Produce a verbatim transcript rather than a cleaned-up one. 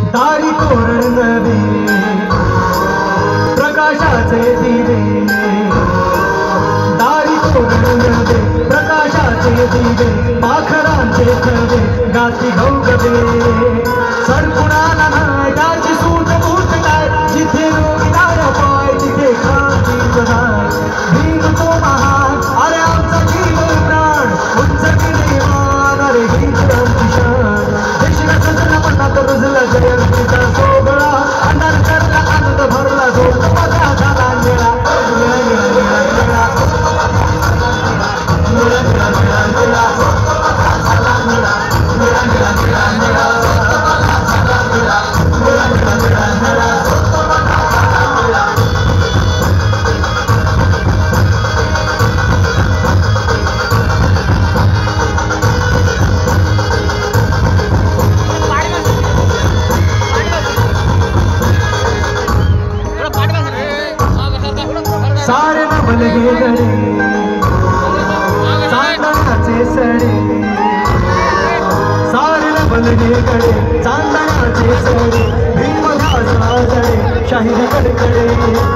दारी तोरण नवे प्रकाशाचे दिवे दारी तोरण नवे प्रकाशाचे दिवे पाखरांचे थवे गाती गवगवे सडकुणाला नाय त्याची सूट बूट काय जिथे रोगीदार पाय तिथे क्रांतीच नाय भीम तो महान अरे आमचा जीव प्राण उंच किमान अरे ही आमची शान देशाचा जनमनात रुजला जयंतीचा सोहळा अंधार करला आनंद भरला झोप माझा झाला निळा सारे नवल गे गडे चांदण्याचे सडे सारे नवल गे गडे चांदण्याचे सडे भीम घासा जडे शाहीर कडकडे